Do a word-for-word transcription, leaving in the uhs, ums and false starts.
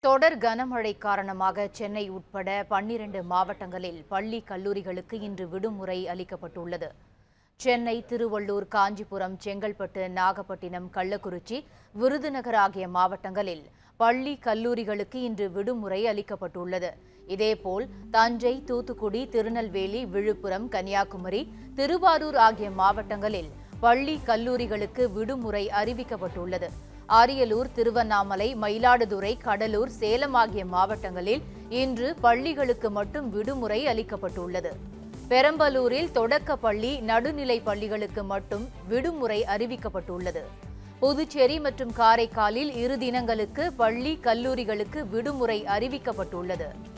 தொடர் கனமழை காரணமாக சென்னை உட்பட பன்னிரண்டு மாவட்டங்களில் பள்ளி கல்லூரிகளுக்கு இன்று விடுமுறை அளிக்கப்பட்டுள்ளது. சென்னை, திருவள்ளூர், காஞ்சிபுரம், செங்கல்பட்டு, நாகப்பட்டினம், கள்ளக்குறிச்சி, விருதுநகர் ஆகிய மாவட்டங்களில் பள்ளி கல்லூரிகளுக்கு இன்று விடுமுறை அளிக்கப்பட்டுள்ளது. இதேபோல் தஞ்சை, தூத்துக்குடி, திருநெல்வேலி, விழுப்புரம், கன்னியாகுமரி, திருவாரூர் ஆகிய மாவட்டங்களில் பள்ளி கல்லூரிகளுக்கு விடுமுறை அறிவிக்கப்பட்டுள்ளது. அரியலூர், திருவண்ணாமலை, மயிலாடுதுறை, கடலூர், சேலம் ஆகிய மாவட்டங்களில் இன்று பள்ளிகளுக்கு மட்டும் விடுமுறை அளிக்கப்பட்டுள்ளது. பெரம்பலூரில் தொடக்க பள்ளி, நடுநிலை பள்ளிகளுக்கு மட்டும் விடுமுறை அறிவிக்கப்பட்டுள்ளது. புதுச்சேரி மற்றும் காரைக்காலில் இரு தினங்களுக்கு பள்ளி, கல்லூரிகளுக்கு விடுமுறை அறிவிக்கப்பட்டுள்ளது.